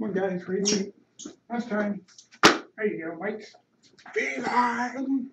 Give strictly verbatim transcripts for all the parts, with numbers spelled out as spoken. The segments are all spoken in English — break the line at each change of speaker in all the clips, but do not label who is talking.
One guy's reading. Last time. There you go, Mike. Beeline.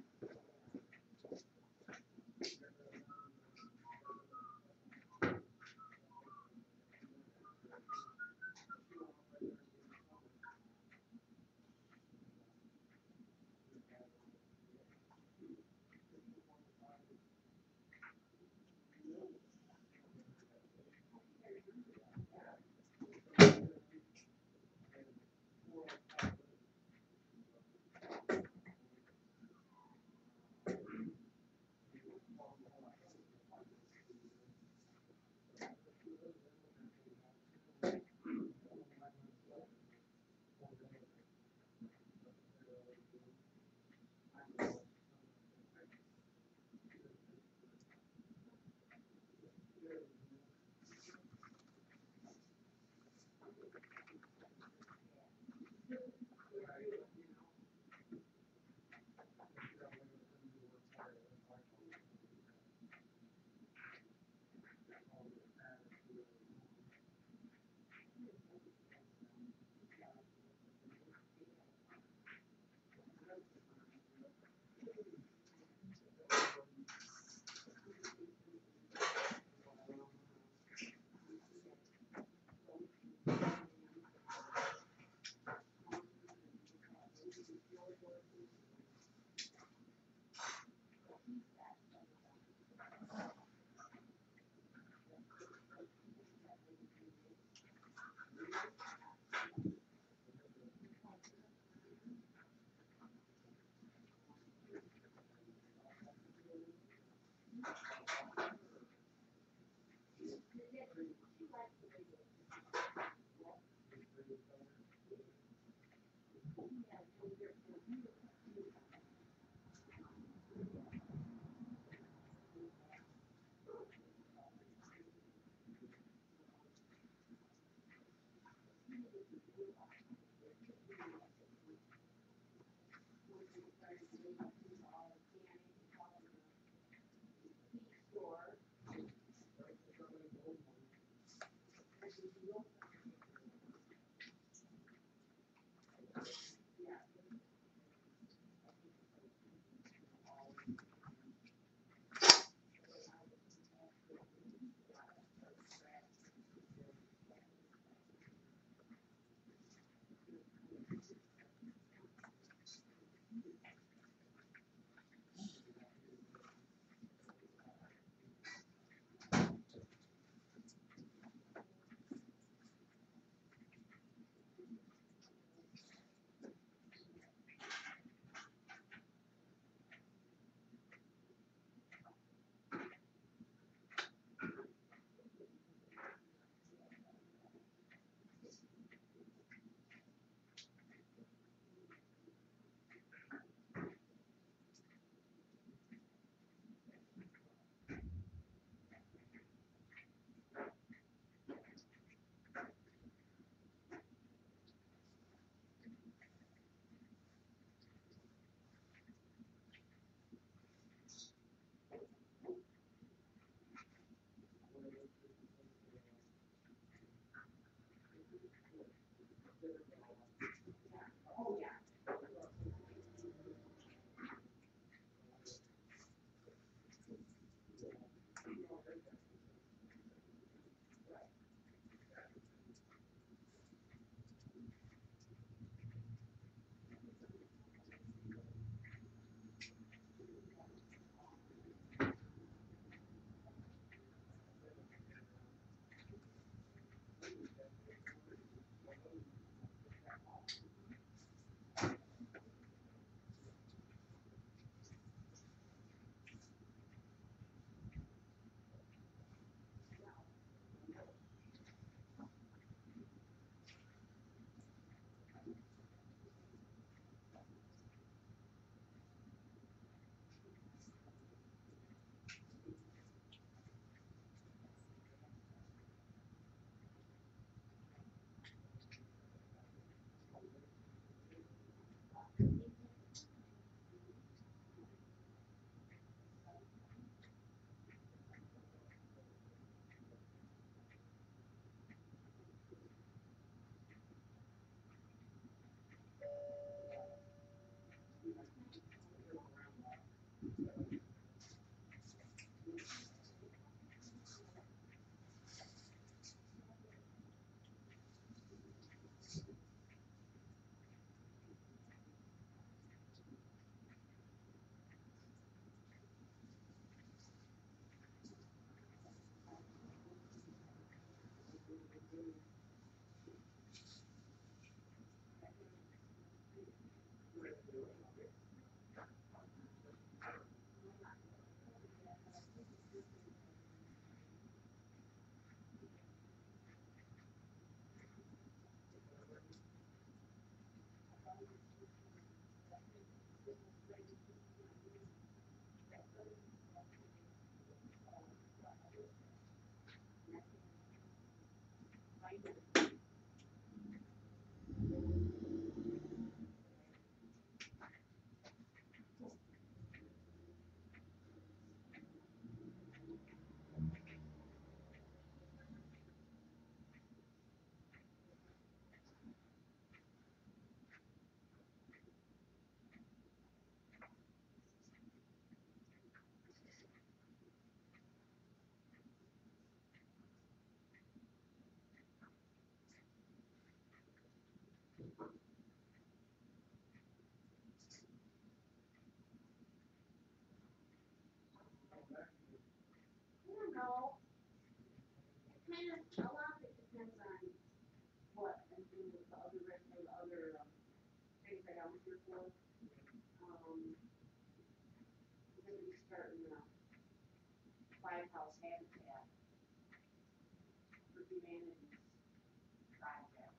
No, it kind of, a lot of it depends on what I'm doing with the other, rest of the other, um, things that I'm here for. Um, we're gonna be starting a Five House Habitat for Humanities project.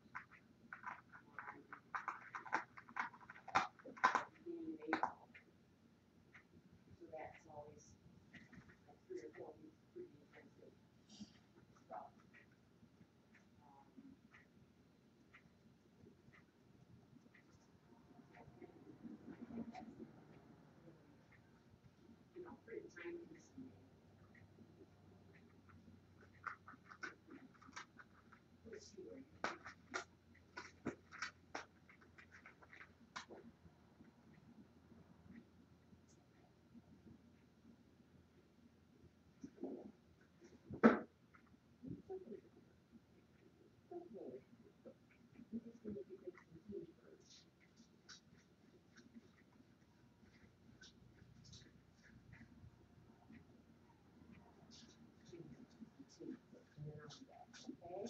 um, Beginning of April. So that's always, like three or four weeks, pretty intensive stuff. Um, you know, pretty time consuming. Let's see where you. I'm just gonna give it some tea first. Tea, tea, and then I'll be back, okay?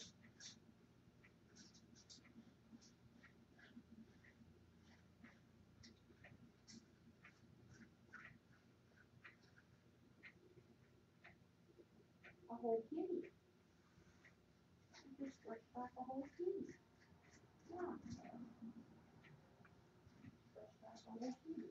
A whole kitty. You just stretched out the whole kitty. Yeah. Stretched out the whole kitty.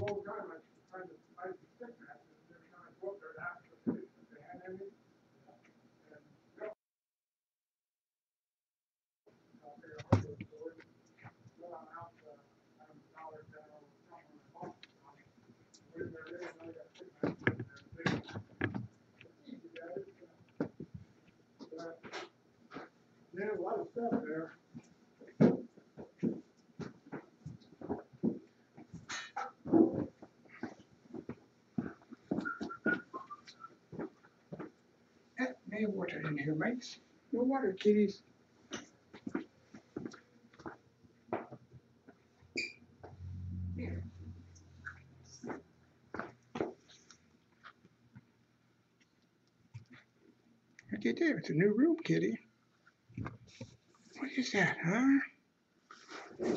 whole time I tried to find the stick matches, and every time I go up there to ask if they, if they had any. And no. I figured I'll go to the store. Well, I'm out, uh, I'm a dollar down on the front of my box. Where there is, I got stick matches in there. It's easy, guys. But there's a lot of stuff there. Eh, no water in here, mates. No water, kitties. Here. What you do? It's a new room, kitty. What is that, huh?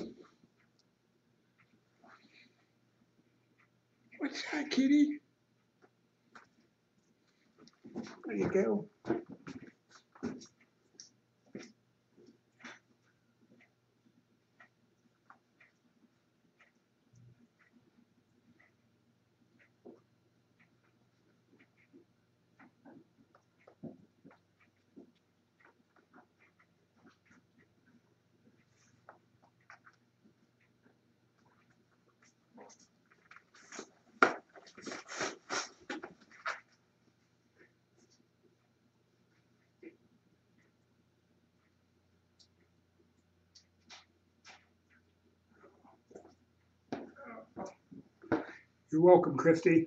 What's that, kitty? There you go. You're welcome, Christy.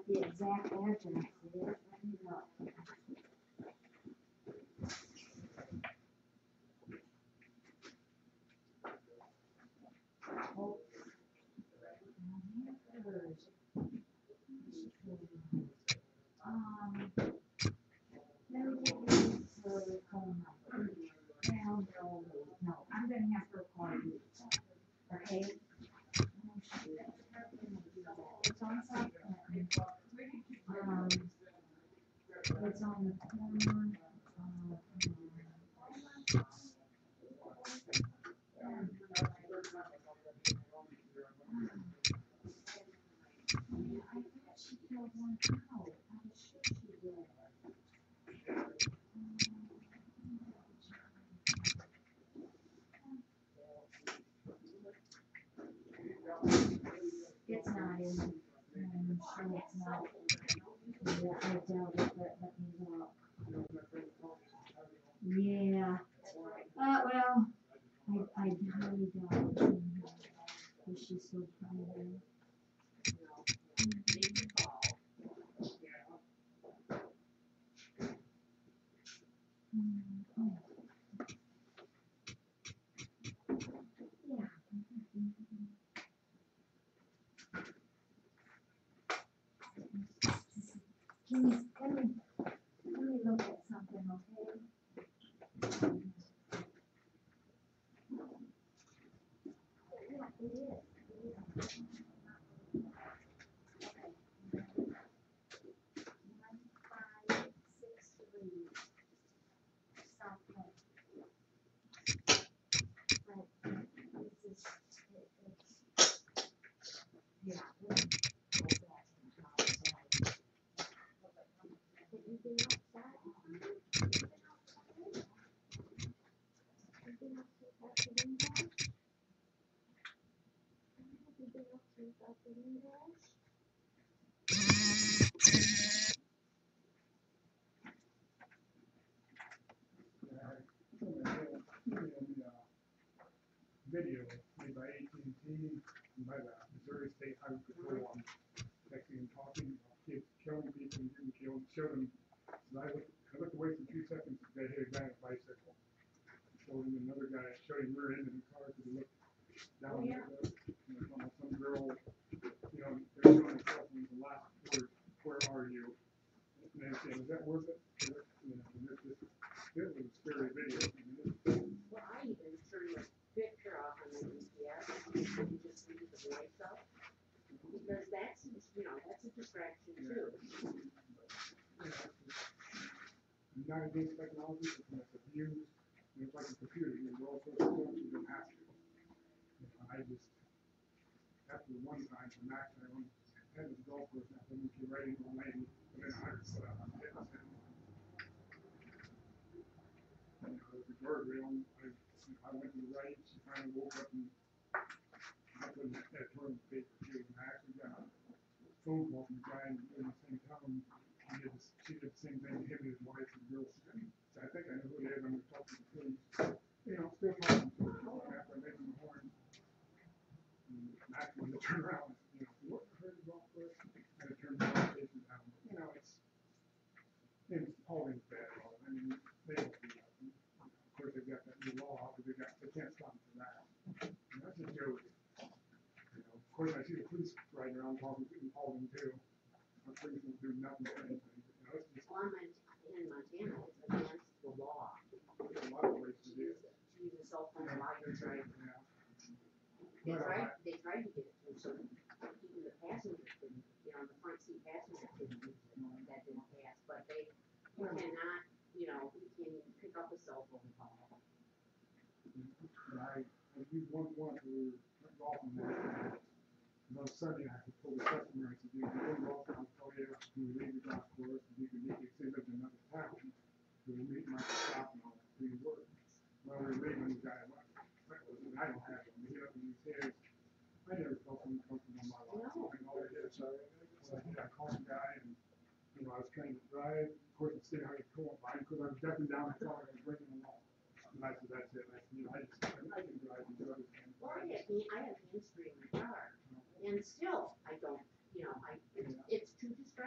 what the exact address is, let me look. Oh. Um, let me give you her phone number. Well, no, no, I'm gonna have her call you, okay? Oh, shoot. It's on South Clinton. Um, it's on the corner of, um, yeah, I thought she killed one cow. I was sure she did. It's not in, I'm sure it's not. Yeah, I doubt it, but let me look. Yeah, uh, well, I, I highly doubt it's in here, because she's so private. Mm, oh. Yeah. Can you, let me, let me look at something, okay? Yeah, it is, it is. Okay. One five six three, South Lake. But this is, it, it's, yeah, we'll go back and talk, so. Have you been outside? Have you been outside the window? Have you been outside the window?
Video made by A T and T and by the Missouri State Highway Patrol on texting and talking about kids killing people and getting killed, showed them, and I looked, I looked away for two seconds, the guy hit a guy on a bicycle. Showed him another guy, showed him rear end in the car, because he looked down the road, and there's some, some girl, you know, they're showing themselves in the last word, where are you? And they say, is that worth it? You know, and this, this, this was a scary video. I mean, this,
Well, I even turned the picture off on the D P S, and you just leave the voice up, because that's, you know, that's a distraction too.
you know, it's just- I'm not against technology, but when it's abused, and it's like a computer, you can do all sorts of stuff, you don't have to. You know, I just, after the one time, for Max, I went, had this golf course, and I think you're ready all night, and then I heard foot out, I'm hitting it. You know, there was a guardrail, and I, I went to the right, she finally woke up and I couldn't, I tore the paper, she was, and I actually got a phone call from the guy in the same town. He did this, she did the same thing, him and his wife and the girl. So I think I know who it is, I'm gonna talk to the police. You know, still talking to her, after I make the horn. And Max wanted to turn around, you know, what, heard the golf course? And it turned around, faces down. You know, it's, it's Pauline's bad, I mean, they don't do that. You know, of course, they've got that new law, but they got, they can't stop them for that. And that's a joke. You know, of course, I see the police riding around talking to Pauline too. The police won't do nothing for anything. You know, it's just
Well, in Mon- in Montana, it's against the law
a lot of places
to
to do.
use, to use a cell phone while you're driving.
Yeah.
They
But, uh,
tried, they tried to get it through, so even the passengers couldn't, you know, the front seat passengers couldn't use it, that didn't pass, but they, you cannot, you know, you can't even pick up a cell phone call.
But I, I used one once, we were golfing there. And on Sunday, I could pull the customer, I said, you can go golf, I'll tell you, you can leave the golf course, and you can meet, if they lived in another town. So we meet my shop and all that, so you work. Well, we were leaving, the guy, went, and I don't have one, he up in his head. I never felt so uncomfortable in my life.
No.
And all I did, so I did, I called the guy, and, you know, I was trying to drive, of course, I'm sitting how he's pulling by, because I was jumping down, I felt like I was breaking the law. And I said, that's it, I said, you know, I just, I can drive and do other things.
Well, I have, I have hands free in my car, and still, I don't, you know, I, it's, it's too distracting.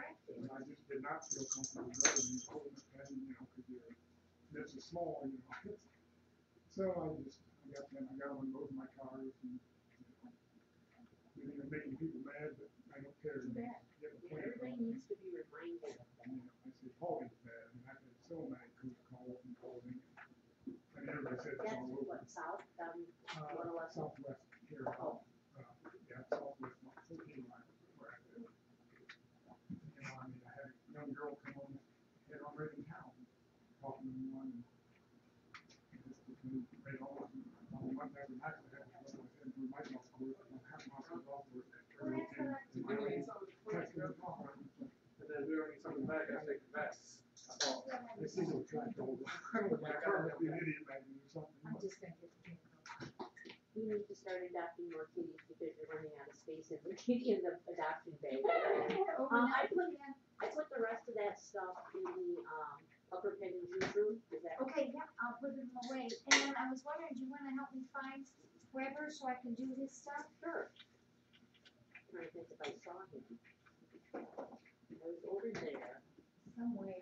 small, you know. So I just, I got them, I got them on both my cars and, you know, they're making people mad, but I don't care.
Too bad.
Get a
Yeah,
plan
everybody
from it.
needs to be reminded of that.
You know, I said, Paulie's bad, and I've had so many who called and called me. And everybody said it's
That's
all over.
what, south, um,
Uh,
one eleven?
Southwest here.
Oh.
Uh, yeah, Southwest, not fourteen line, where I live. You know, I mean, I had a young girl come on, head on right in town, talking to one, and just between, right almost, on one night, and I had to go to the my golf course, and half my golf course.
Well, that's what I-
And my lady texted me, "Oh,
And then we already something back, I take the vests. Oh,
I see no track over. I don't know, my car must be an idiot magnet or something.
I'm just gonna get the camera.
We need to start adopting more kitties because you're running out of space in the kitty in the adoption bay. Um, I put, I put the rest of that stuff in the, um, upper pen and juice room, is that?
Okay, yeah, I'll put them away. And then I was wondering, do you wanna help me find Weber so I can do his stuff?
Sure. Trying to think if I saw him. I was over there.
Somewhere.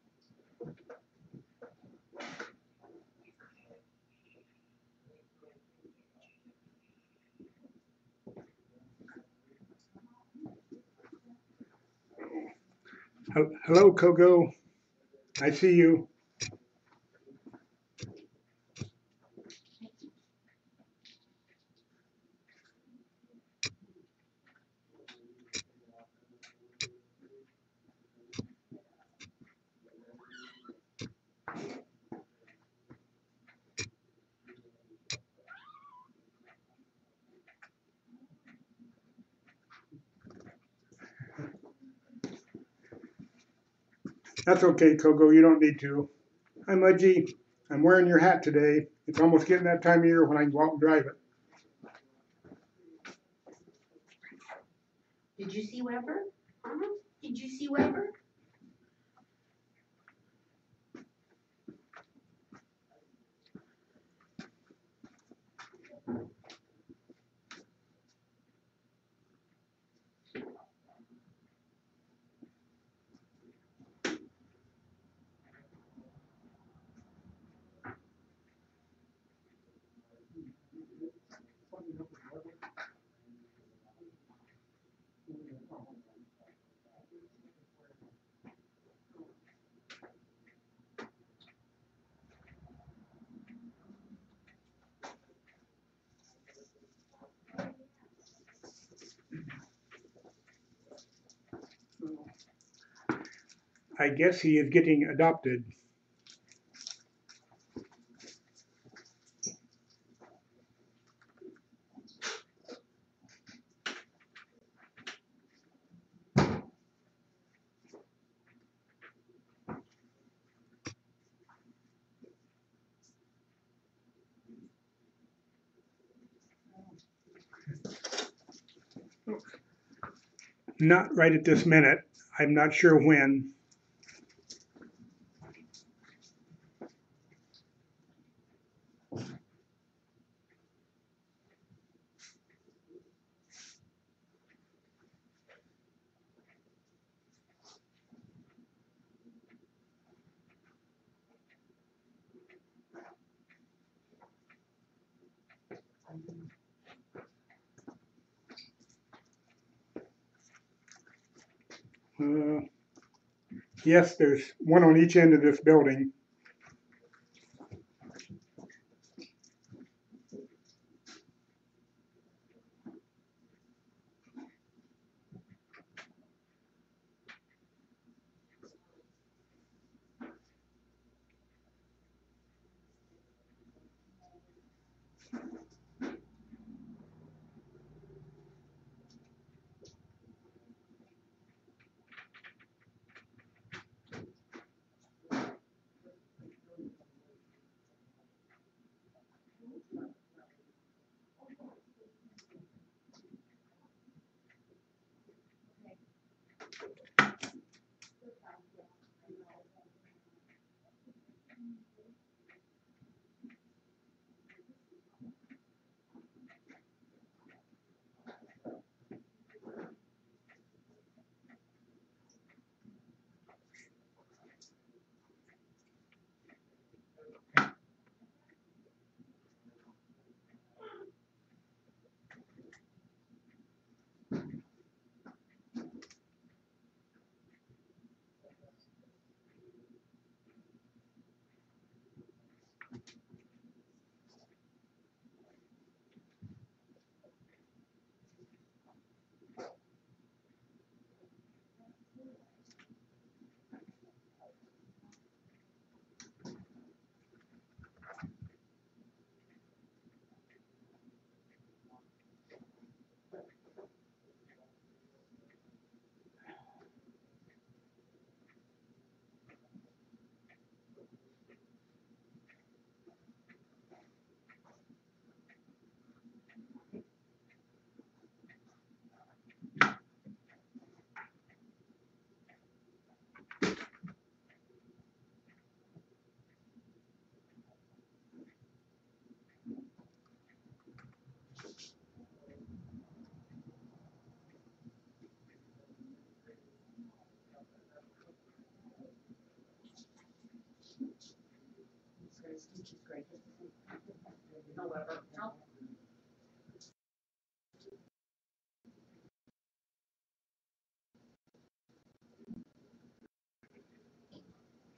Hel- Hello, Kogo. I see you. That's okay, Kogo. You don't need to. Hi, Mudgy. I'm wearing your hat today. It's almost getting that time of year when I can go out and drive it.
Did you see Weber? Uh-huh. Did you see Weber?
I guess he is getting adopted. Not right at this minute. I'm not sure when. Uh, yes, there's one on each end of this building.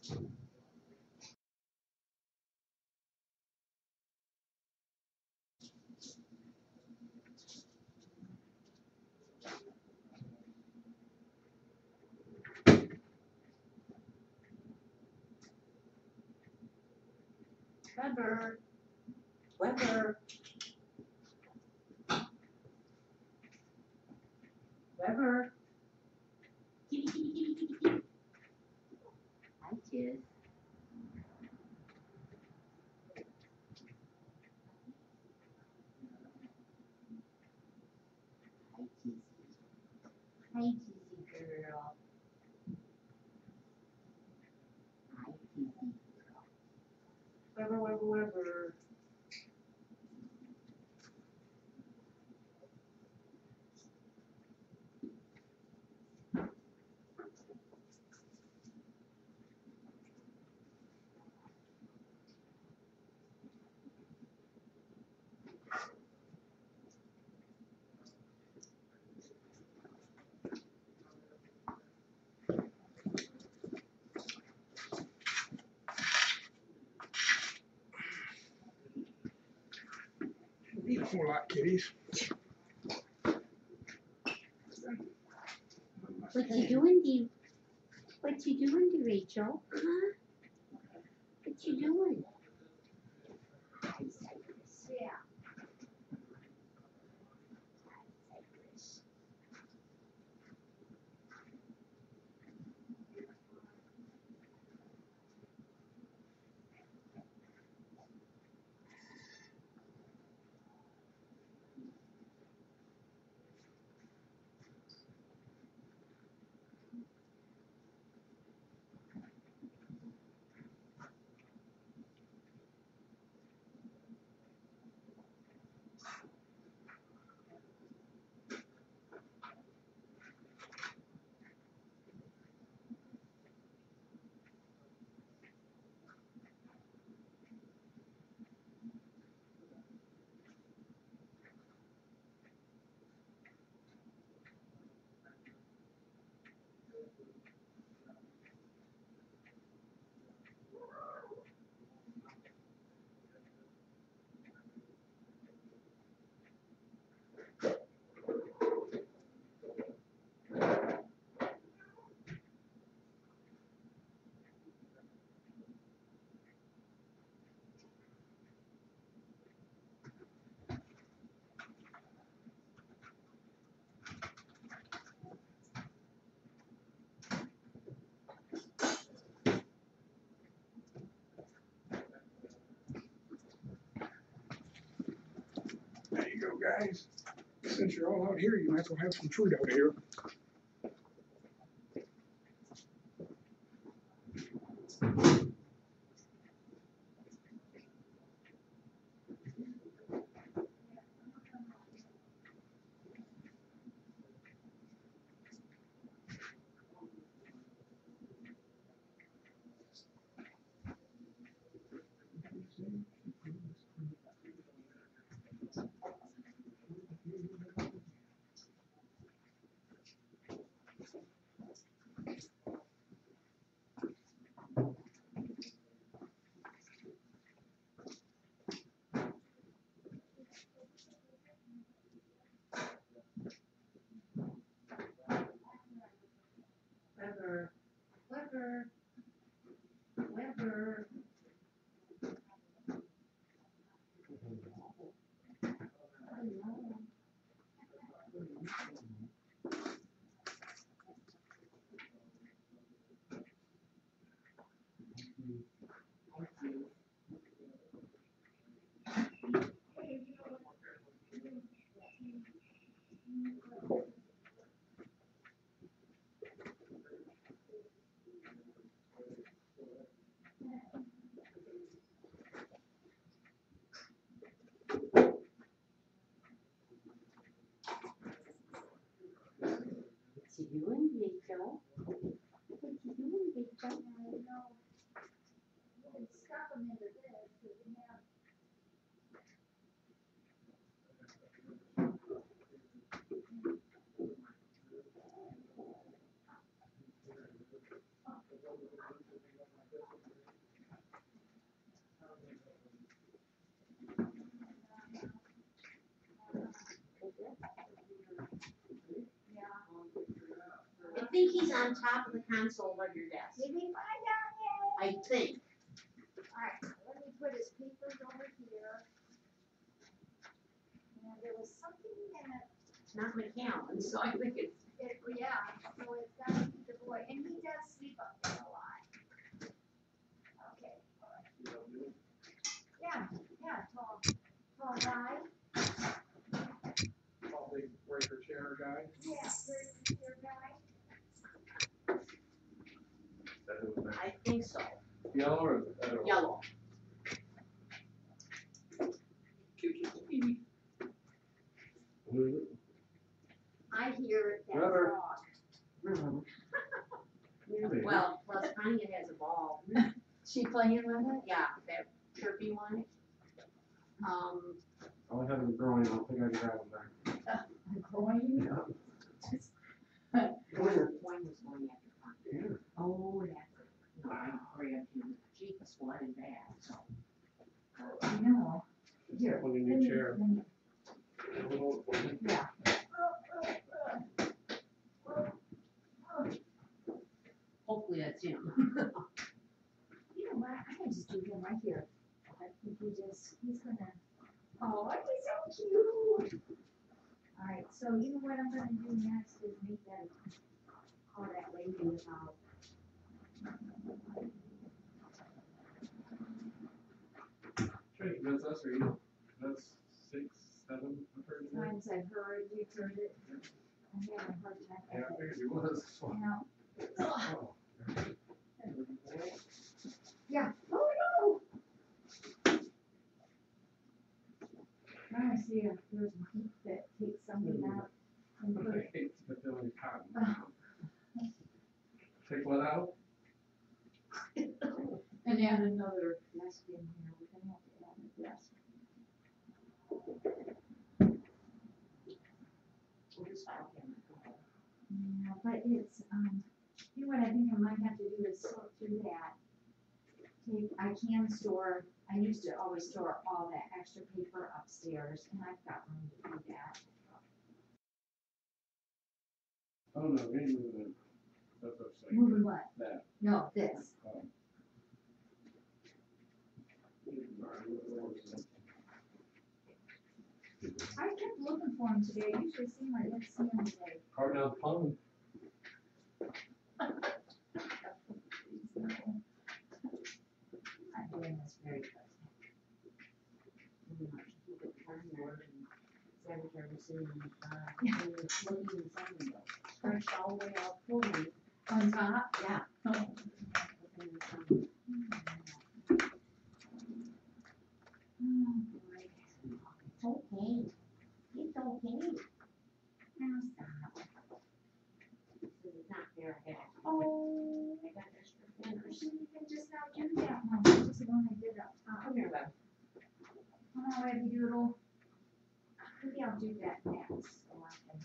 Weber. Weber. Weber. Kitty, kitty, kitty, kitty, kitty. Hi, Chiz. Hi, Chizzy. Hi, Chizzy girl. Hi, Chizzy girl. Weber, Weber, Weber.
Eat a whole lot, kitties.
What you doing, Dee? What you doing, Dee Rachel? Huh? What you doing? Hi, Cypress.
Yeah.
Hi, Cypress.
There you go, guys. Since you're all out here, you might as well have some fruit out here.
Weber. Weber. Weber. Hello. What you doing, Rachel? What you doing, Rachel?
I know. You can stuff them into this, because we have.
think he's on top of the console of your desk.
Did we find out yet?
I think.
Alright, let me put his papers over here. And there was something that,
It's not McAllen, so I think it's.
it, yeah, so it's gotta be the boy, and he does sleep up there a lot. Okay, yeah, yeah, tall, tall guy,
Probably breaker chair guy.
yeah, very secure guy.
That who was that?
I think so.
Yellow or the other one?
Yellow.
Who is it?
I hear that
Rubber.
dog.
Really?
Well, plus Tanya has a ball.
She playing with it?
Yeah, that chirpy one. Um,
All I had was growing, I don't think I can grab them back.
A groin?
Yeah.
one was going after Tanya.
Yeah.
Oh, that's,
No, I grabbed him. She was flooded bad, so.
I know. Here.
When you
let
need
me-
chair.
let me-
Little-
Yeah.
Hopefully that's him.
You know what, I can just do him right here. I think he just, he's gonna, oh, he's so cute. Alright, so you know what I'm gonna do next is make that, call that lady about.
Trying to convince us, or you, that's six, seven, I've heard of it.
Times I've heard, you've heard it. I'm having a hard time
Yeah, I
with it.
figured you was.
You know,
Oh.
yeah, oh no! Trying to see if there's a heat that takes something out and put
I
it.
hate the feeling cotton.
Oh.
Take what out?
And add another desk in here, we're gonna have to add a desk.
We'll just file him.
Yeah, but it's, um, you know what I think I might have to do is sort through that. Take, I can store, I used to always store all that extra paper upstairs, and I've got room to do that.
Oh, no, we ain't moving it. That's what I'm saying.
Moving what?
That.
No, this.
Um,
I kept looking for him today, I usually see him, I didn't see him today.
Carting out the pond.
I'm doing this very fast.
Stretched all the way out fully.
On top?
Yeah.
Oh. Oh, boy.
It's okay. It's okay.
Now stop.
This is not fair. I got-
Oh,
I got extra
you
fingers.
can just not do that one, just the one I did up top.
Come here, Beth.
All right, you doodle. Maybe I'll do that next, so I can.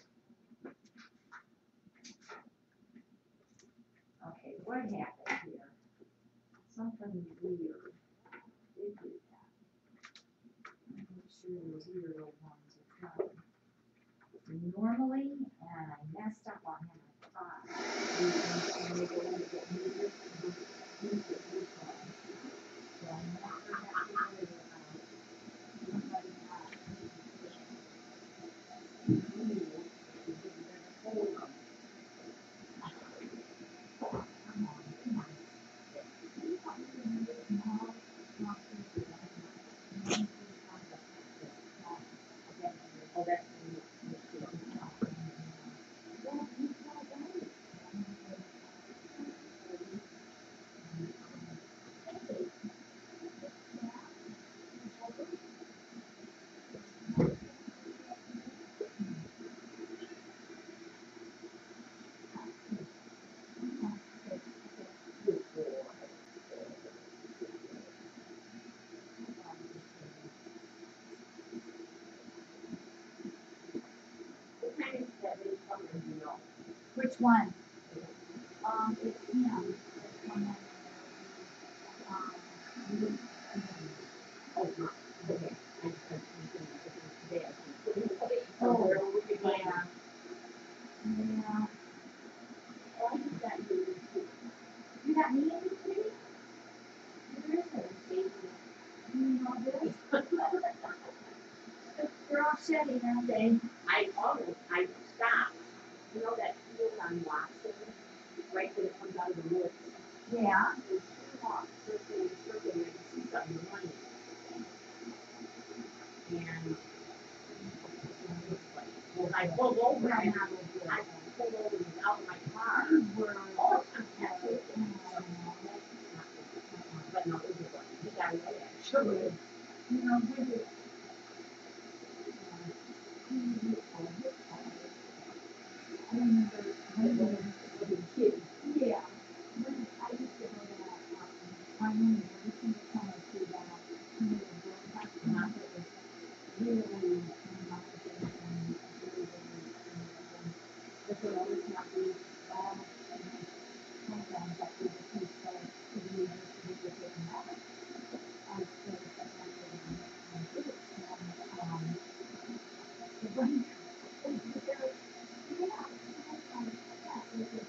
Okay, what happened here? Something weird. Did do that. Make sure those weird old ones are coming. Normally, and I messed up on him, I thought. And they go in to get moved, moved it this one. So I never have to worry about anybody not moving it. Hold them. Come on, come on. You want me to move it small, small pieces, I don't know.
Oh, that's.
Well, you tell them.
What kind is that big color, you know?
Which one? Um, it's him. It's one that, um, you-
Oh, no. Okay. I just had something today.
Oh,
Where we could find
yeah. Yeah. got me in the tree? Where is it? You know this? They're all shedding, aren't they?
I almost, I stopped, you know that field on Watson, right when it comes out of the woods?
Yeah.
There's two hawks circling, circling, I can see something running. And, well, I pulled over,
Well,
and
not
I,
over
I pulled over without my car.
We're,
Oh, that's it. But no, it was like, he got away, actually.
you know, we're just, I remember when we were,
With a kid.
yeah, when I used to go to that, um, my room, every single summer to that, to the girl park, and I thought it was really, really nice and, and really, really, and, but they always have these, uh, programs that we just use for, to the university to get them out. I was still connected and, and groups, and, um, the one, they, they're, yeah, it's like, yeah, it's just,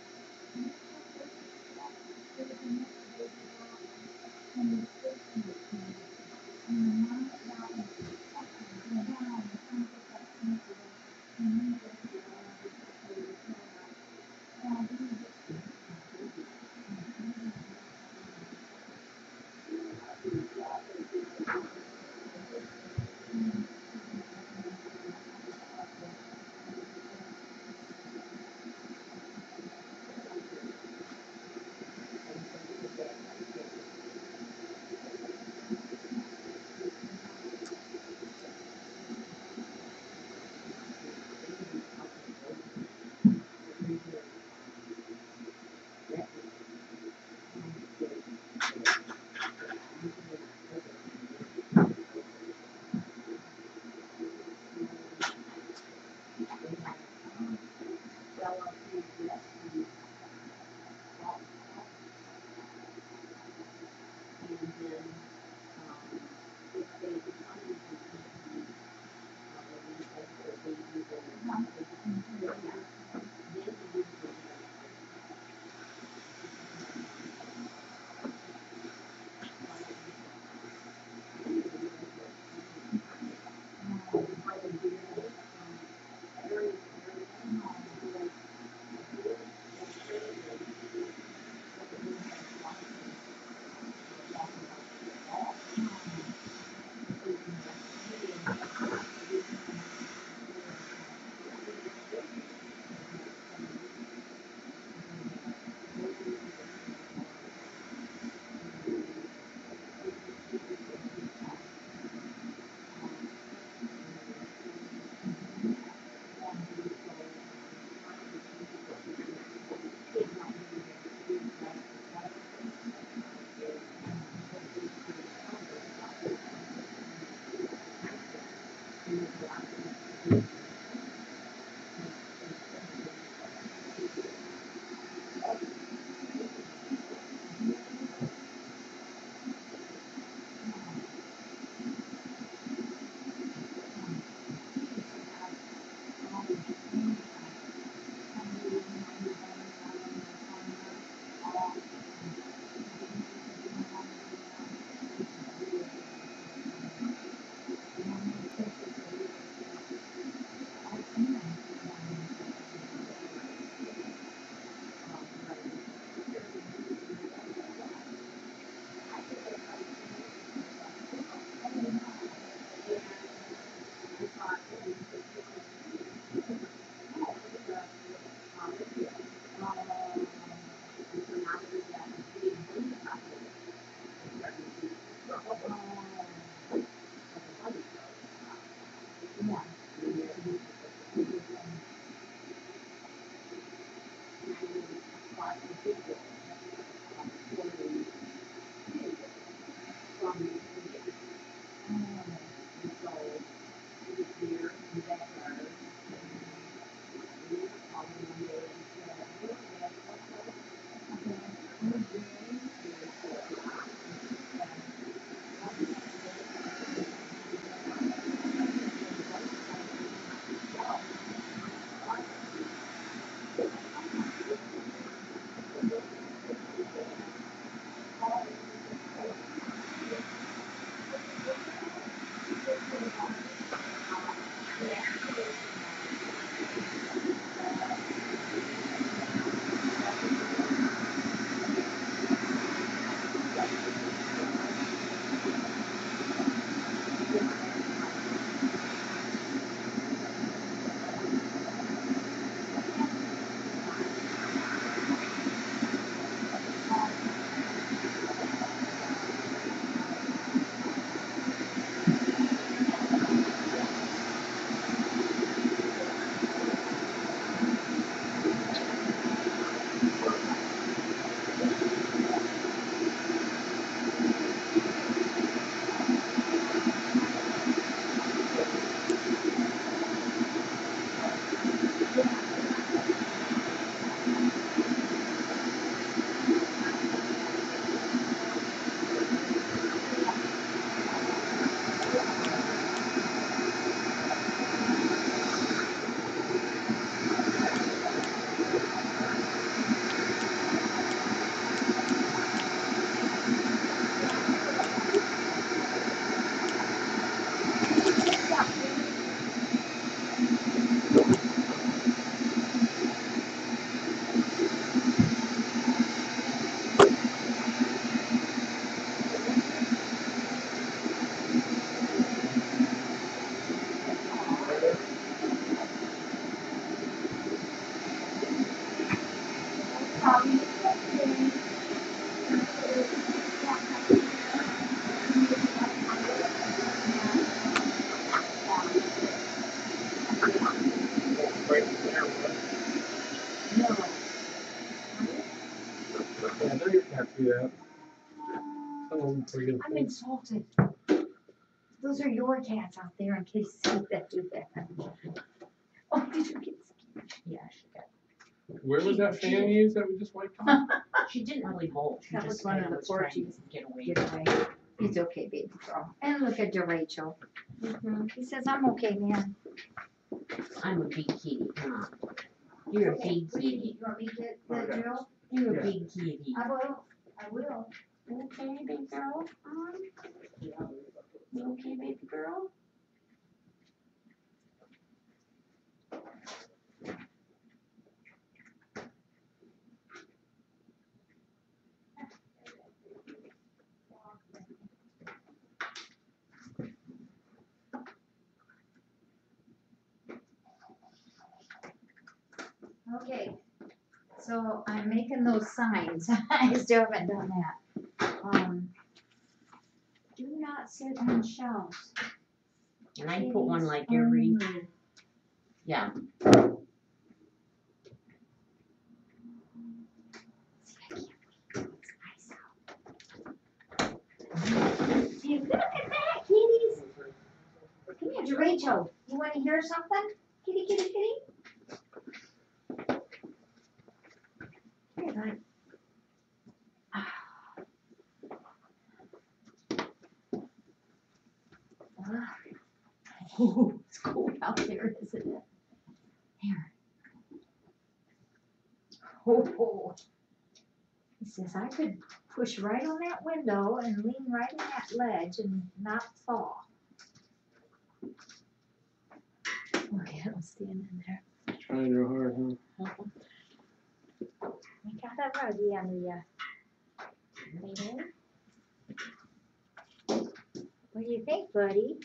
Right there, but-
No.
Yeah, I know you can't do that. Someone for you.
I'm insulted. Those are your cats out there in case you see that do that. Oh, did you get scared? Yeah, she got.
Where was that fan you used that we just wiped on?
She didn't really bolt, she
That was
just
one
kinda
of the
was trying to
porches.
get away.
Get away. It's okay, baby girl. And look at the Rachel. He says, I'm okay, man.
I'm a big kitty, come on. You're a
Okay,
big
what do you
kitty,
need? You want me to get the drill?
you're a
Yeah.
big kitty.
I will. I will.
Okay, big girl, um, you okay, baby girl?
Okay. So I'm making those signs. I still haven't done that. Um, do not sit on shelves.
And I put one like every,
Only.
yeah,
See, look at that, kitties. Come here, Rachel. You want to hear something? Kitty, kitty, kitty. Here, bud. Oh, it's cold out there, isn't it? Here. Oh, he says I could push right on that window and lean right on that ledge and not fall. Okay, I'm standing there.
Trying real hard, huh?
I got a ruggy under you. Later. What do you think, buddy?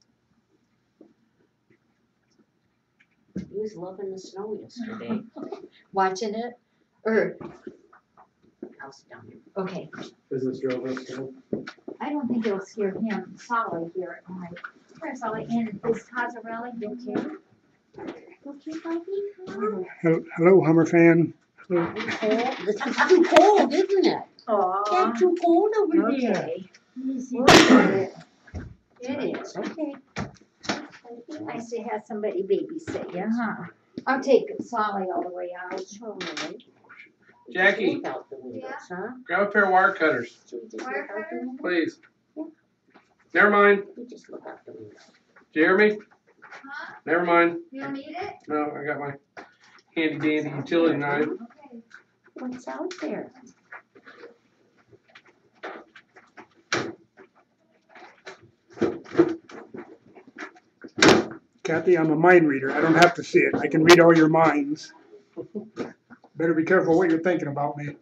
he was loving the snow yesterday.
Watching it? Or,
I'll sit down here.
okay,
Is this real this one?
I don't think it'll scare him. Solid here at night. Here, Solid. And is Cazarelli okay? Okay, buddy?
Hel- Hello, Hummer fan.
Cold, this is too cold, isn't it?
Aw.
It's too cold over there.
Okay. We'll get it. It is.
Okay.
It'd be nice to have somebody babysit you, huh? I'll take Solly all the way out.
Alright.
Jackie.
Look out the windows, huh?
Grab a pair of wire cutters,
Should we just
Wire
look out the
cutters?
window?
please.
Yeah.
Never mind.
We just look out the window.
Jeremy,
Huh?
never mind.
You don't need it?
No, I got my handy dandy utility knife.
Okay.
What's out there?
Kathy, I'm a mind reader. I don't have to see it. I can read all your minds. Better be careful what you're thinking about me.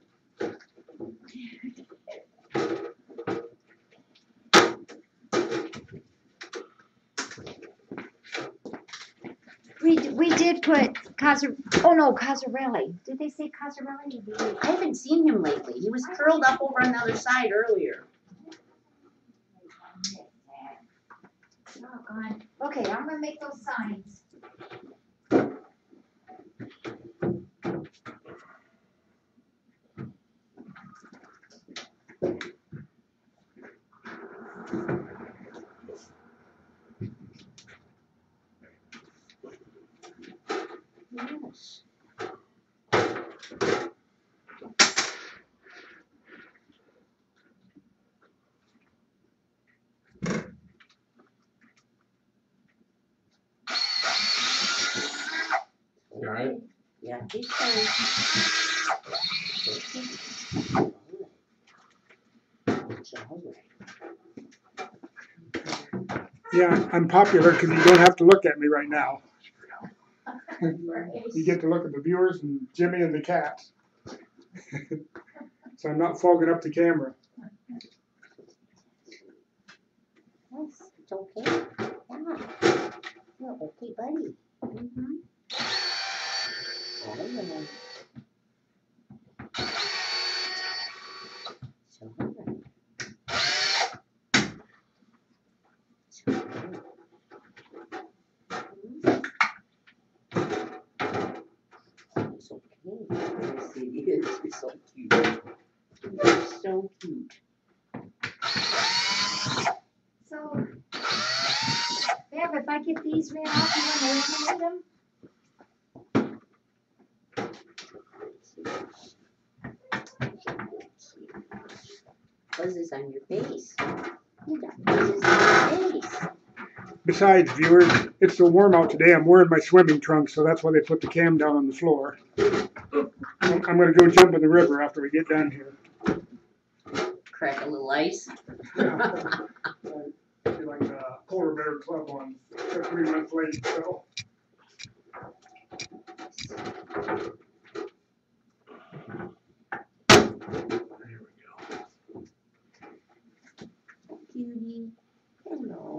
We, d- we did put Casar, oh no, Casarelli. Did they say Casarelli?
I haven't seen him lately. He was curled up over on the other side earlier.
Doggone. Okay, I'm gonna make those signs.
Yes.
You all right?
Yeah, he's fine. It's all right.
Yeah, I'm popular because you don't have to look at me right now. You get to look at the viewers and Jimmy and the cats. So I'm not fogging up the camera.
Yes, it's okay. Yeah. You're okay, buddy. Mm-hmm. Oh, yeah. It is, you're so cute. You're so cute.
So, Bev, if I get these ran off, you wanna laminate them?
Buzzes on your face. You got buzzes on your face.
Besides, viewers, it's so warm out today, I'm wearing my swimming trunks, so that's why they put the cam down on the floor. I'm I'm gonna go jump in the river after we get done here.
Crack a little ice.
Yeah. I feel like the Polar Bear Club on, they're three months late, so.
There we go.
Cutie. Hello.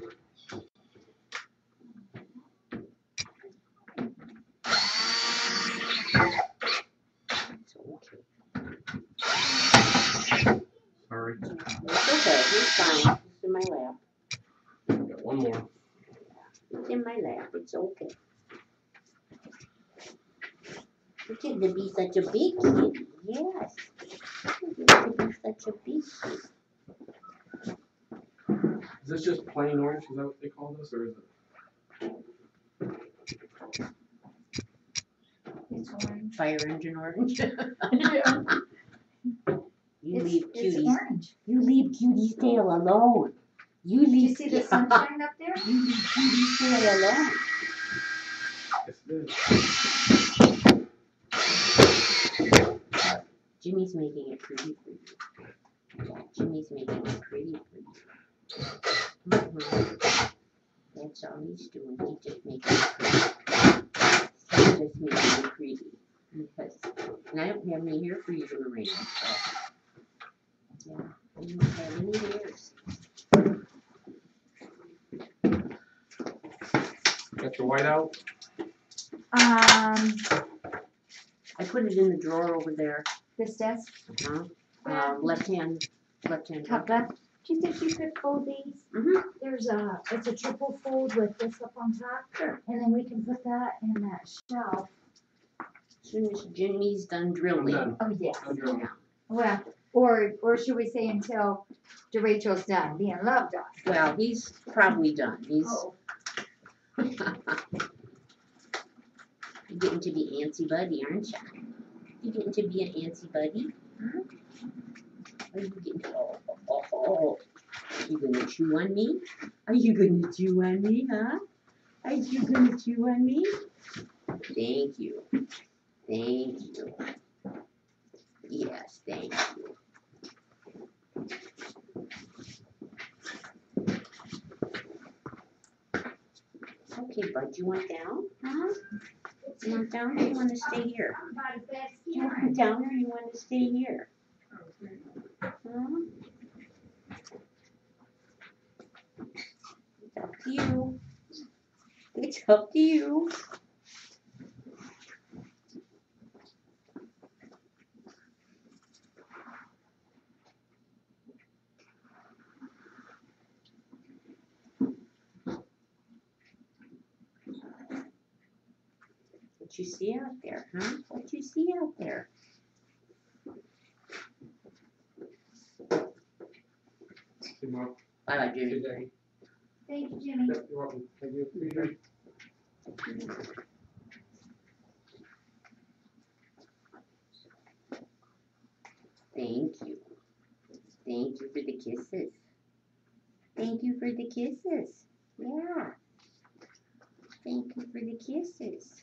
It's okay.
Sorry.
It's okay. It's fine. It's in my lap.
Got one more.
It's in my lap. It's okay. You get to be such a big kid. Yes. You get to be such a big kid.
Is this just plain orange? Is that what they call this, or is it?
It's orange.
Fire engine orange. You
It's,
leave
it's
cuties.
orange.
You leave Cutie's tail alone. You
Did you
leave.
see the sunshine up there?
You leave Cutie's tail alone.
Yes, it is.
Jimmy's making it pretty for you. Yeah, Jimmy's making it pretty for you. Mhm. That's all he's doing. He's just making it pretty. He's just making it pretty. Because, and I don't have any hair for you to arrange, so. Yeah, I don't have any hairs.
Got your white out?
Um,
I put it in the drawer over there.
this desk,
Uh-huh. Um, left hand, left hand.
top left. Do you think you could fold these?
Mhm.
There's a, it's a triple fold with this up on top.
Sure.
And then we can put that in that shelf.
As soon as Jimmy's done
I'm
drilling.
done.
Oh, yeah.
I'm done.
Well, or, or should we say until Rachel's done being loved on?
Well, he's probably done. He's.
Oh,
You're getting to be antsy buddy, aren't you? You getting to be an antsy buddy? Huh? Are you getting to, oh, oh, oh, oh. Are you gonna chew on me? Are you gonna chew on me, huh? Are you gonna chew on me? Thank you. Thank you. Yes, thank you. Okay, bud, you want down? Huh? You want down or you want to stay here?
I'm about as bad as
You want down or you want to stay here? Huh? It's up to you. It's up to you. What you see out there, huh? What you see out there?
See, Mark?
Bye bye, Jimmy.
See, Jackie?
Thank you, Jimmy.
Yep, you're welcome. Thank you. Appreciate it.
Thank you. Thank you for the kisses. Thank you for the kisses. Yeah. Thank you for the kisses.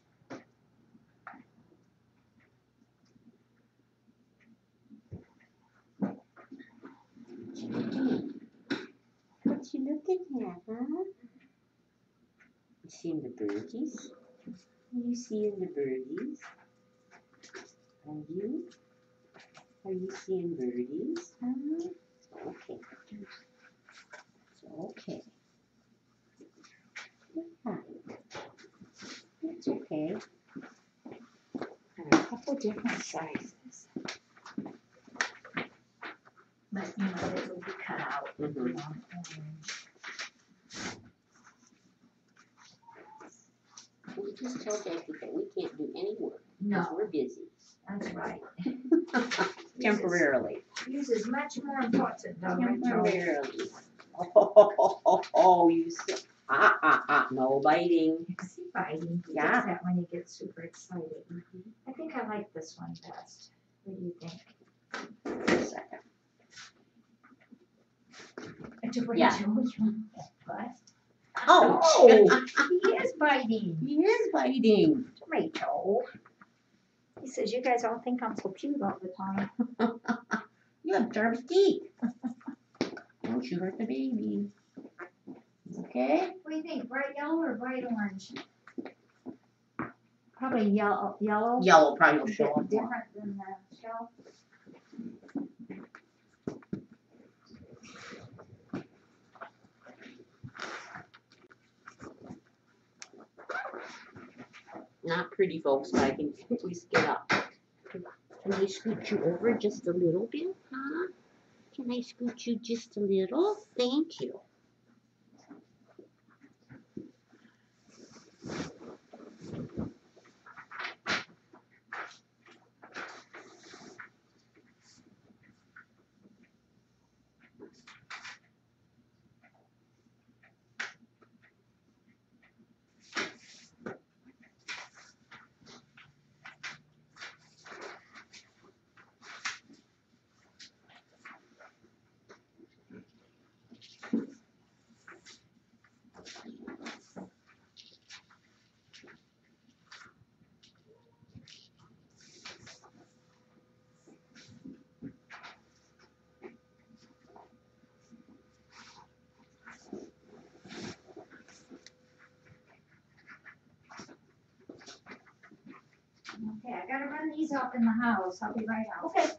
What you looking at? What you looking at, huh? You seeing the birdies? Are you seeing the birdies? Are you? Are you seeing birdies? Huh? Okay. It's okay. Yeah. It's okay.
And a couple different sizes. But, you know, it will be cut out. You
Mm-hmm.
know, orange.
We just tell Jackie that we can't do any work
No.
because we're busy.
That's right.
Temporarily.
Use is much more important than Rachel.
Temporarily. Oh, oh, oh, oh, oh, you said, ah, ah, ah, no biting.
Is he biting? He
Yeah.
does that when he gets super excited. I think I like this one best. What do you think?
Wait a second.
To
Yeah.
Rachel, what?
Oh,
He is biting.
he is biting.
Rachel. He says, you guys all think I'm so cute all the time.
You have sharp teeth. Don't you hurt the baby. Okay?
What do you think, bright yellow or bright orange? Probably yellow, yellow.
Yellow probably will
A
show
bit
up more.
different than the shell.
Not pretty, folks, but I can at least get up. Can I scoot you over just a little bit, huh? Can I scoot you just a little? Thank you.
Okay, I gotta run these off in the house. I'll be right out. Okay.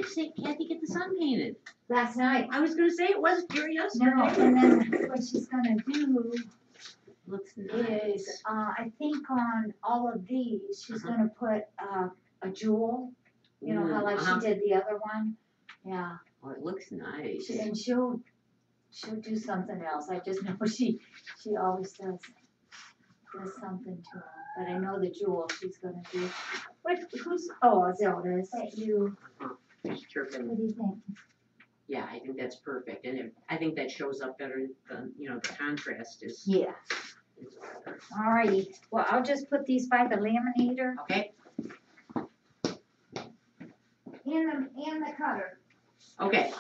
say, Kathy, get the sun painted?
last night.
I was gonna say, it was here yesterday.
No, and then what she's gonna do
Looks
is,
nice.
uh, I think on all of these, she's
Uh-huh.
gonna put, uh, a jewel, you know, how
Ooh,
like
uh-huh.
she did the other one. Yeah,
Oh, it looks nice.
she, and she'll, she'll do something else, I just know she, she always does, does something to them, but I know the jewel she's gonna do. What, who's, oh, Zelda, is that you,
Just chirping.
what do you think?
Yeah, I think that's perfect, and it, I think that shows up better than, you know, the contrast is.
Yeah.
is better.
Alrighty, well, I'll just put these by the laminator
Okay,
and the, and the cutter.
okay.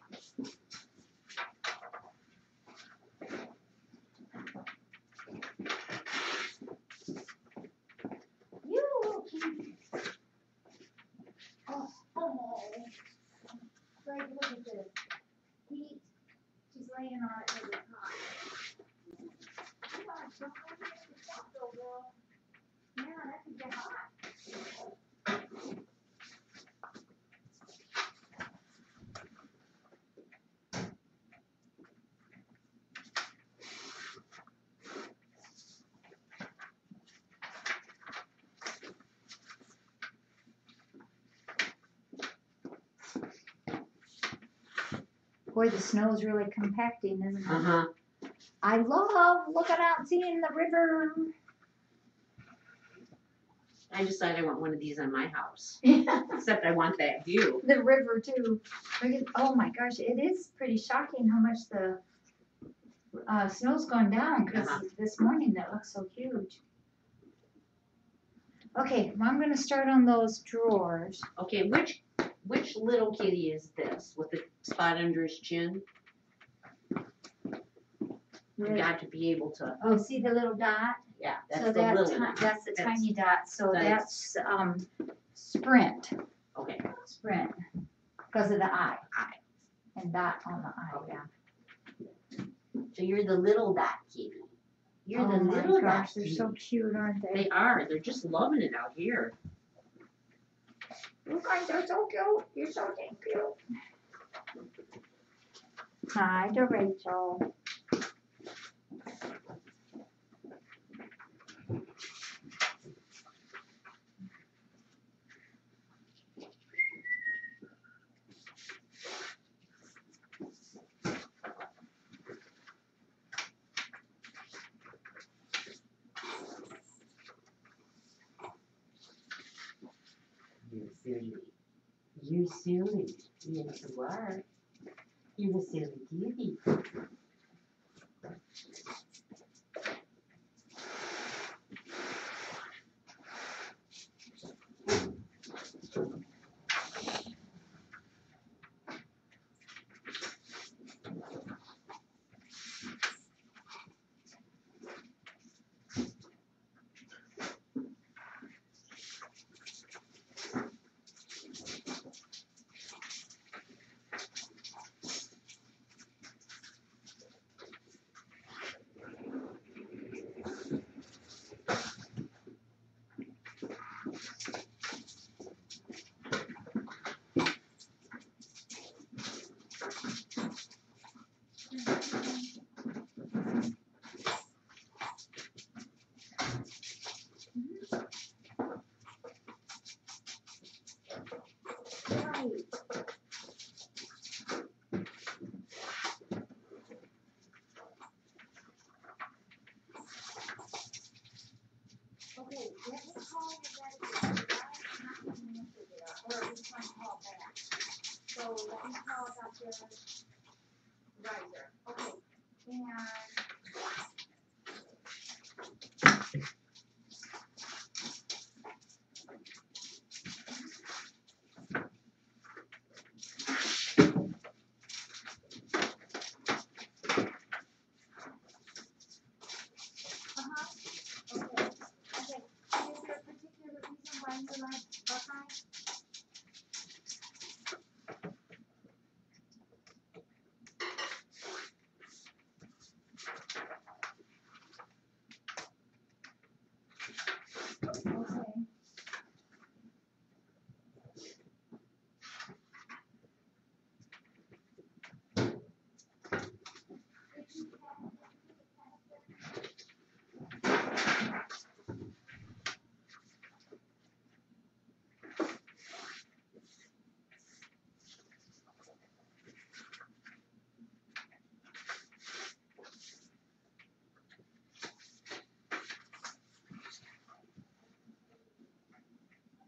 You little kitty. Oh, oh. Like, look at this. He, she's laying on it really hot. Come on, don't let me get the shot though, girl. Yeah, that could get hot. Boy, the snow's really compacting, isn't it?
Uh-huh.
I love looking out and seeing the river.
I decided I want one of these on my house,
Yeah.
except I want that view.
The river too. Look at, oh my gosh, it is pretty shocking how much the uh, snow's gone down, cause
Uh-huh.
this morning that looks so huge. Okay, well, I'm gonna start on those drawers.
Okay, which, which little kitty is this with the spot under his chin? You got to be able to,
Oh, see the little dot?
yeah,
So
that's the
that's,
little
ti-
one.
that's the
That's-
tiny dot, so
that's-
that's, um, Sprint,
Okay,
Sprint, cause of the eye. Eye. And dot on the eye,
Okay.
yeah.
so you're the little dot kitty. You're
Oh
the
my
little dot
gosh, they're
kitty.
so cute, aren't they?
They are, they're just loving it out here.
You guys are so cute. You're so dang cute. Hi to Rachel.
You're silly. You're silly. Yes, you are. You're a silly kitty.
Right. Okay, let me call you back. Or we can call back. So let me call Doctor Riser. Okay, and. Uh-huh, okay, okay. Is there a particular reason why you like Buckeye? Okay.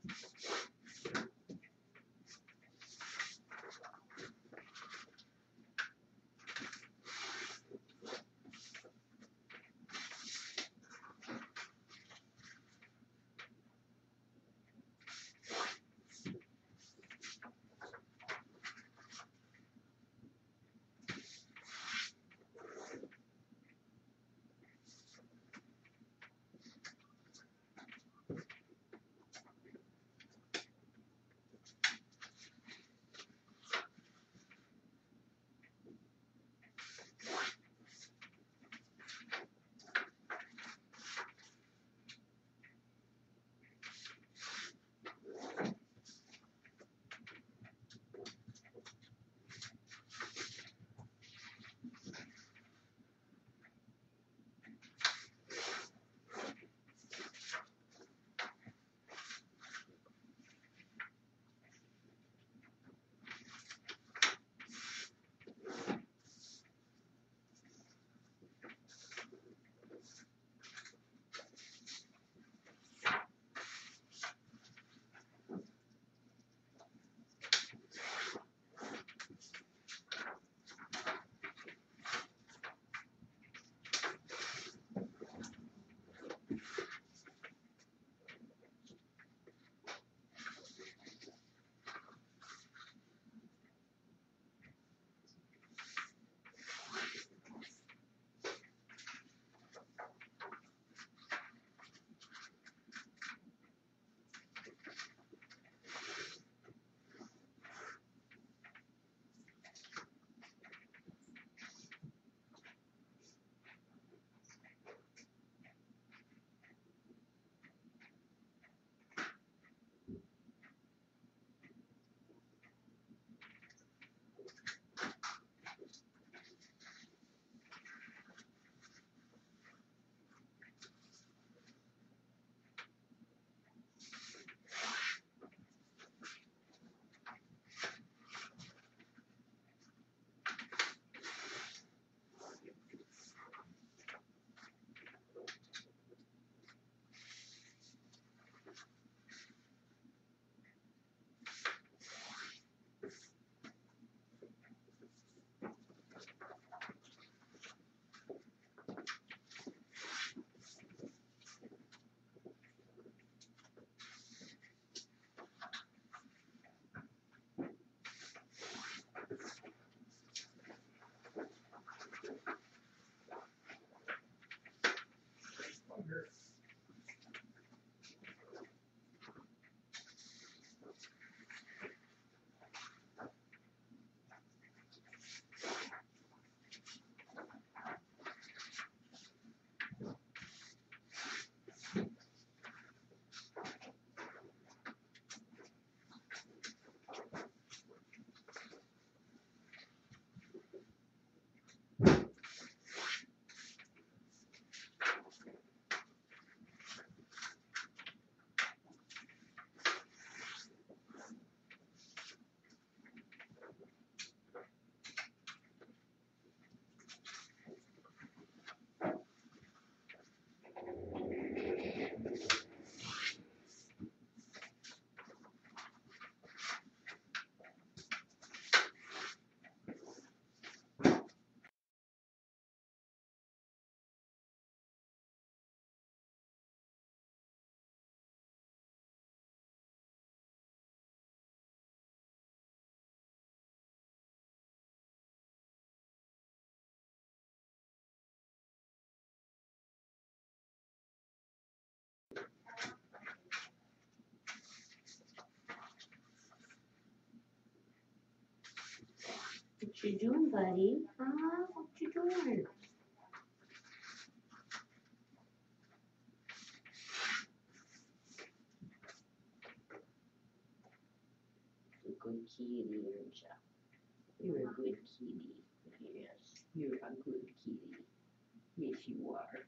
What you doing, buddy? Huh? What you doing? A good kitty, aren't ya? You're a good kitty. Yes, you're a good kitty. Yes, you are.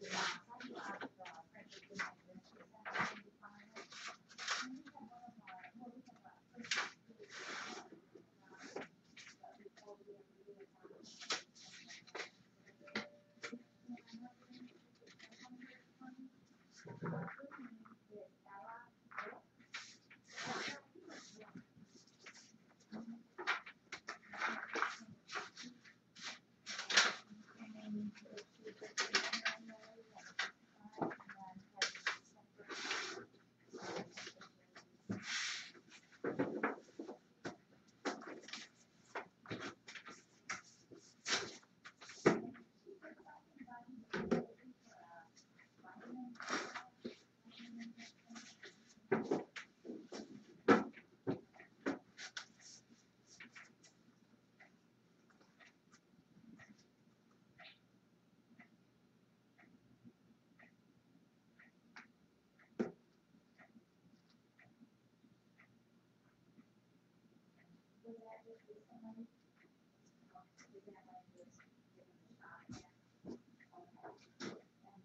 Was that just recently? Is that like just given a shot yet? Okay.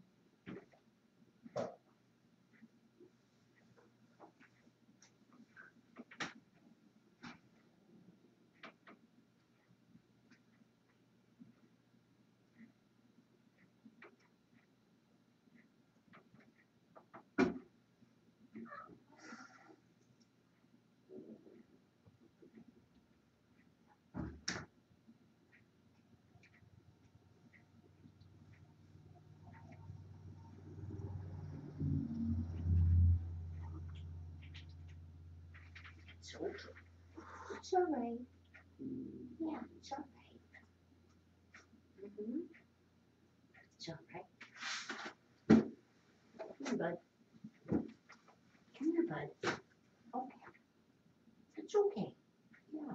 It's okay. It's all right. Yeah, it's all right. Mm-hmm. It's all right. Come here, bud. Come here, bud. Okay. It's okay. Yeah.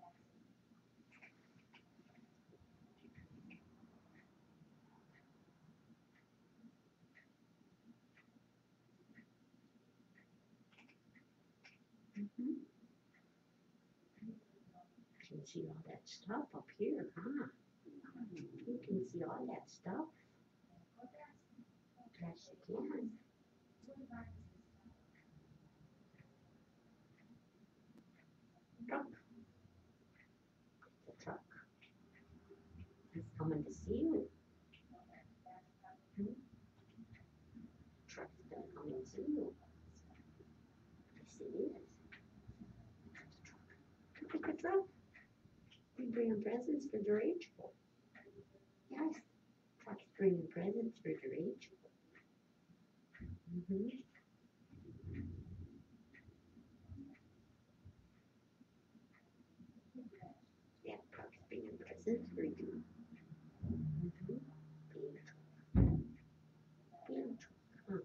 Mm-hmm. You can see all that stuff up here, huh? You can see all that stuff. Yes, you can. Truck. The truck. He's coming to see you. Hmm? Truck's gonna come and see you. Yes, it is. Look at the truck. You bringing presents for Rachel. Yes. Truck's bringing presents for Rachel. Mm-hmm. Yeah, truck's bringing presents for you. Mm-hmm. Being a truck. Being a truck, huh?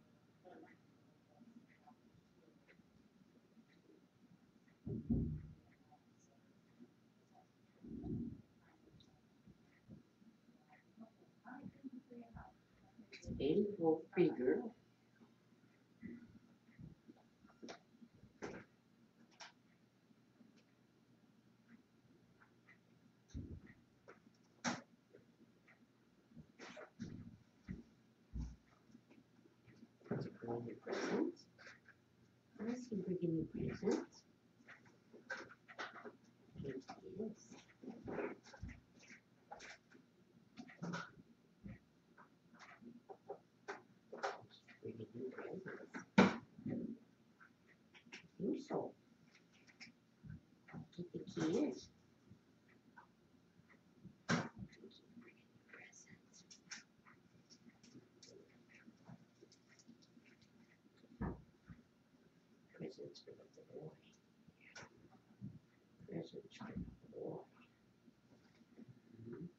It's a beautiful, pretty girl. It's bringing you presents. I see bringing you presents. Yes, it is. Bringing you presents. I think so. Get the keys. Presents. Presents for the boy. Presents for the boy. Mhm.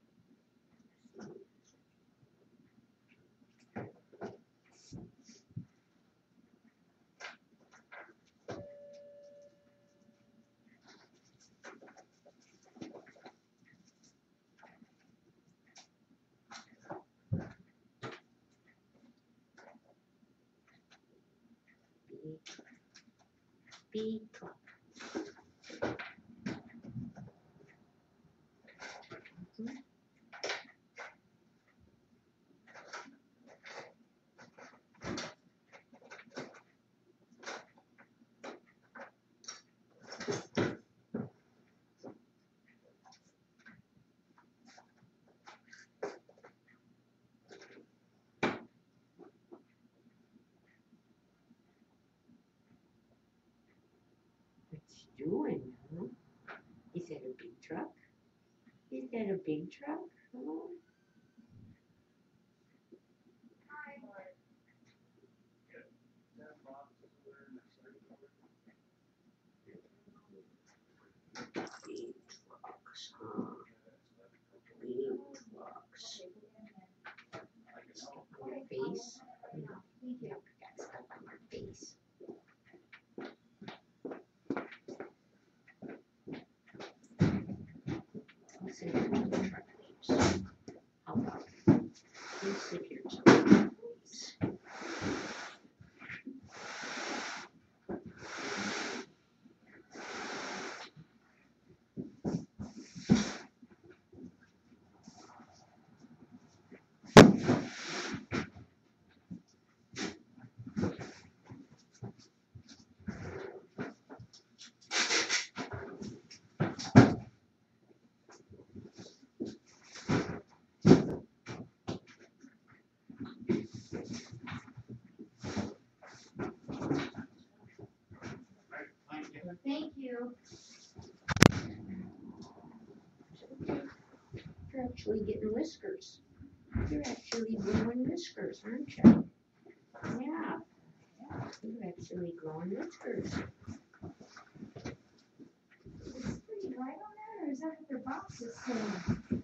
Big truck. Mhm. doing, huh? Is that a big truck? Is that a big truck? Huh? Big trucks, huh? Big trucks. Stuff on your face? No, you got stuff on your face. Let's see if we can truck names. How about it? Let's see if here's some names.
Thank you.
You're actually getting whiskers. You're actually growing whiskers, aren't you? Yeah. Yeah, you're actually growing whiskers.
Is it pretty white on that, or is that what their box is saying?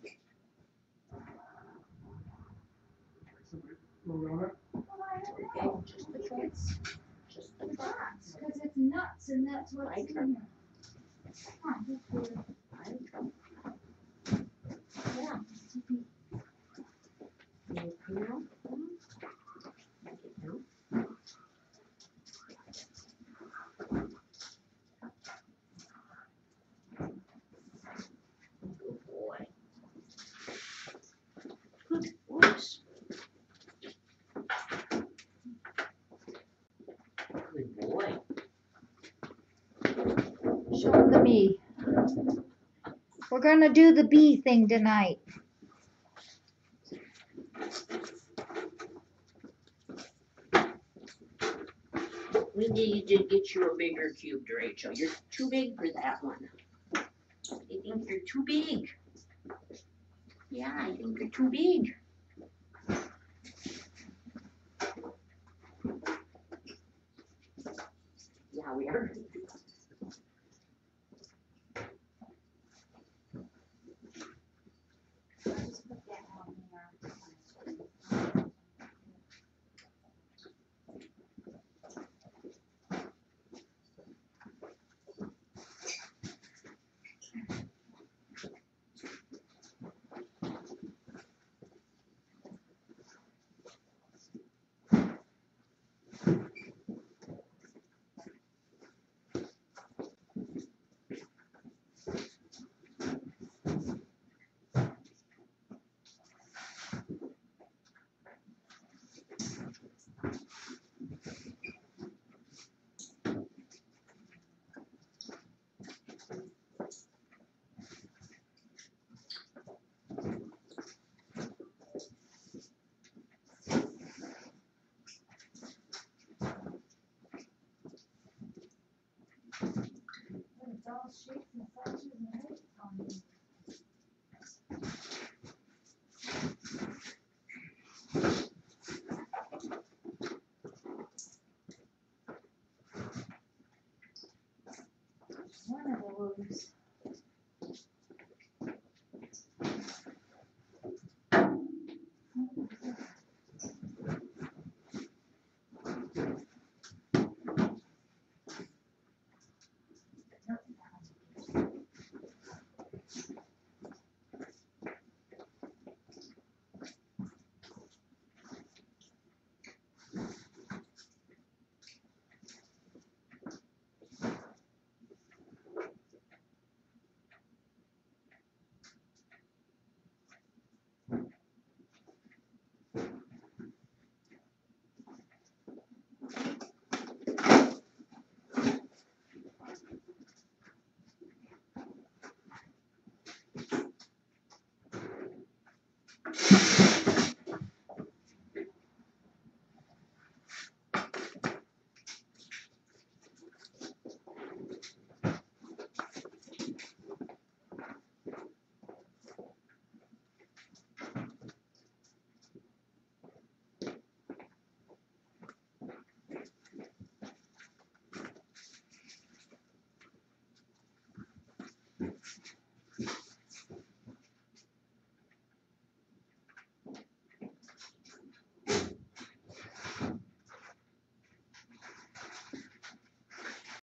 Move on it.
Well, I don't
Okay,
know.
just the
I think
truck.
it's
Just the
the
truck.
box, cause it's nuts and that's what's
I
in
truck.
here. Huh, that's weird.
I truck.
Yeah.
You okay now? Like it now? Good boy. Good boys. Good boy.
Show them the bee. We're gonna do the bee thing tonight.
We need to get you a bigger cube, Rachel. You're too big for that one. I think you're too big. Yeah, I think you're too big. Yeah, we are.
Just put that on there. It's all shapes and sizes and weights on these. One of those.